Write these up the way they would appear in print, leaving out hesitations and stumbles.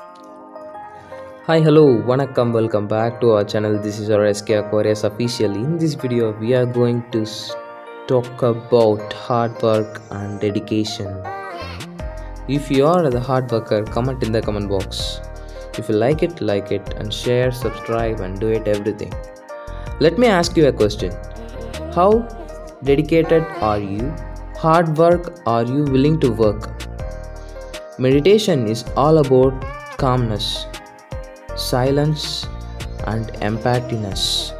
Hi, hello, vanakkam, welcome back to our channel. This is our SK Aquarius official. In this video, we are going to talk about hard work and dedication. If you are the hard worker, comment in the comment box. If you like it, and share, subscribe, and do it everything. Let me ask you a question. How dedicated are you? Hard work are you willing to work? Meditation is all about calmness, silence, and empathiness.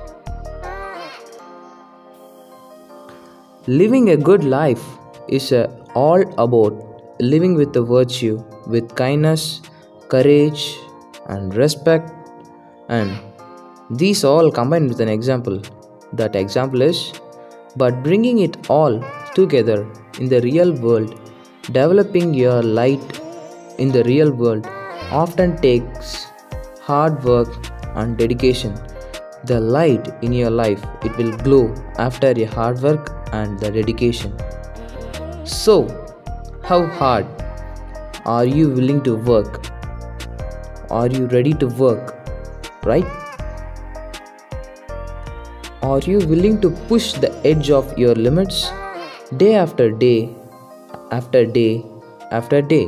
Living a good life is all about living with the virtue, with kindness, courage, and respect, and these all combined with an example. That example is, but bringing it all together in the real world, developing your light in the real world often takes hard work and dedication. The light in your life, it will glow after your hard work and the dedication. So, how hard are you willing to work? Are you ready to work? Right? Are you willing to push the edge of your limits day after day after day after day?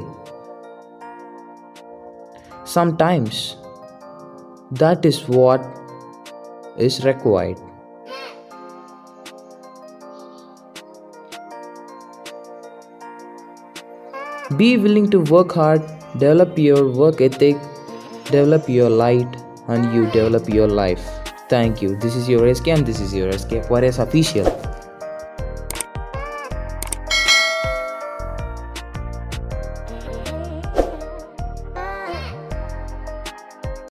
Sometimes that is what is required. Be willing to work hard, develop your work ethic, develop your light, and you develop your life. Thank you. This is your SK and this is your SK Aquarius official.